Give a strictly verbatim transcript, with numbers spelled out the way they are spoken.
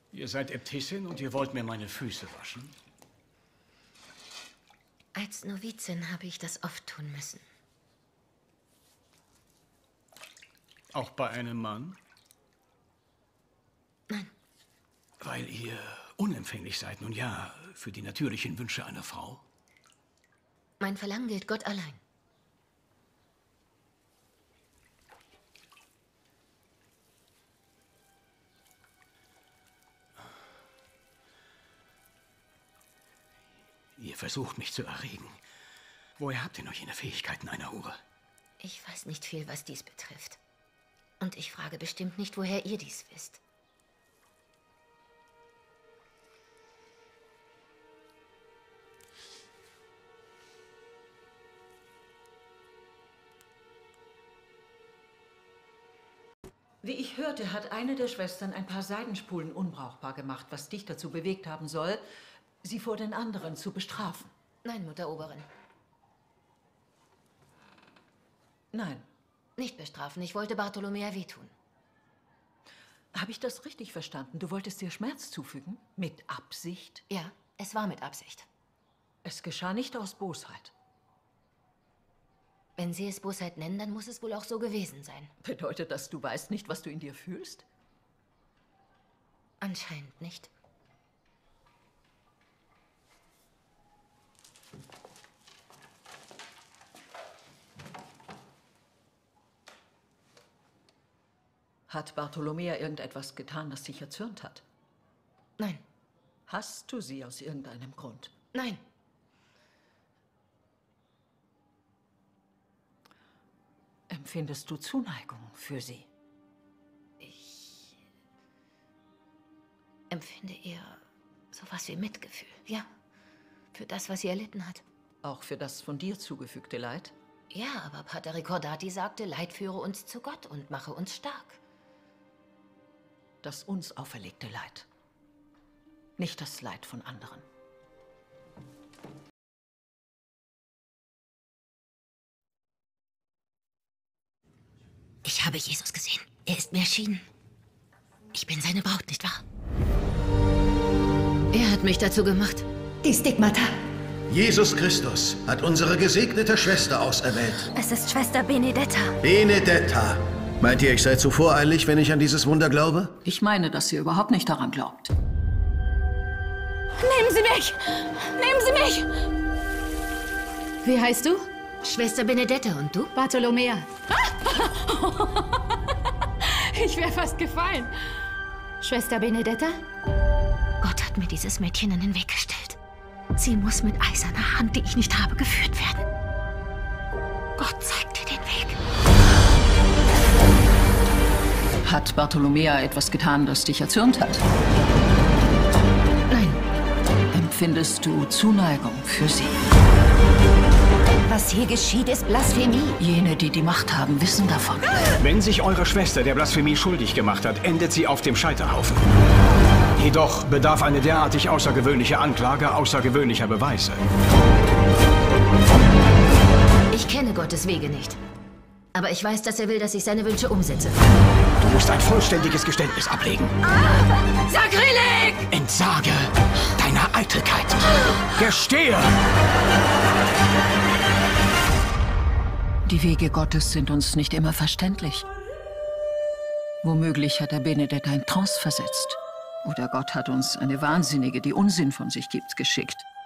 Ihr seid Äbtissin und ihr wollt mir meine Füße waschen? Als Novizin habe ich das oft tun müssen. Auch bei einem Mann? Nein. Weil ihr unempfänglich seid, nun ja, für die natürlichen Wünsche einer Frau? Mein Verlangen gilt Gott allein. Ihr versucht mich zu erregen. Woher habt ihr noch jene Fähigkeiten einer Hure? Ich weiß nicht viel, was dies betrifft. Und ich frage bestimmt nicht, woher ihr dies wisst. Wie ich hörte, hat eine der Schwestern ein paar Seidenspulen unbrauchbar gemacht, was dich dazu bewegt haben soll, sie vor den anderen zu bestrafen. Nein, Mutter Oberin. Nein. Nicht bestrafen. Ich wollte Bartolomea wehtun. Habe ich das richtig verstanden? Du wolltest ihr Schmerz zufügen? Mit Absicht? Ja, es war mit Absicht. Es geschah nicht aus Bosheit. Wenn Sie es Bosheit nennen, dann muss es wohl auch so gewesen sein. Bedeutet das, du weißt nicht, was du in dir fühlst? Anscheinend nicht. Hat Bartolomea irgendetwas getan, das dich erzürnt hat? Nein. Hasst du sie aus irgendeinem Grund? Nein. Empfindest du Zuneigung für sie? Ich empfinde eher sowas wie Mitgefühl. Ja, für das, was sie erlitten hat. Auch für das von dir zugefügte Leid? Ja, aber Pater Ricordati sagte, Leid führe uns zu Gott und mache uns stark. Das uns auferlegte Leid. Nicht das Leid von anderen. Ich habe Jesus gesehen. Er ist mir erschienen. Ich bin seine Braut, nicht wahr? Er hat mich dazu gemacht. Die Stigmata. Jesus Christus hat unsere gesegnete Schwester auserwählt. Es ist Schwester Benedetta. Benedetta. Meint ihr, ich sei zu voreilig, wenn ich an dieses Wunder glaube? Ich meine, dass ihr überhaupt nicht daran glaubt. Nehmen Sie mich! Nehmen Sie mich! Wie heißt du? Schwester Benedetta. Und du? Bartolomea. Ich wäre fast gefallen. Schwester Benedetta? Gott hat mir dieses Mädchen in den Weg gestellt. Sie muss mit eiserner Hand, die ich nicht habe, geführt werden. Gott zeigt dir den Weg. Hat Bartolomea etwas getan, das dich erzürnt hat? Nein. Empfindest du Zuneigung für sie? Was hier geschieht, ist Blasphemie. Jene, die die Macht haben, wissen davon. Wenn sich eure Schwester der Blasphemie schuldig gemacht hat, endet sie auf dem Scheiterhaufen. Jedoch bedarf eine derartig außergewöhnliche Anklage außergewöhnlicher Beweise. Ich kenne Gottes Wege nicht. Aber ich weiß, dass er will, dass ich seine Wünsche umsetze. Du musst ein vollständiges Geständnis ablegen. Ah, Sakrileg! Entsage deiner Eitelkeit. Gestehe! Die Wege Gottes sind uns nicht immer verständlich. Womöglich hat er Benedetta in Trance versetzt. Oder Gott hat uns eine Wahnsinnige, die Unsinn von sich gibt, geschickt.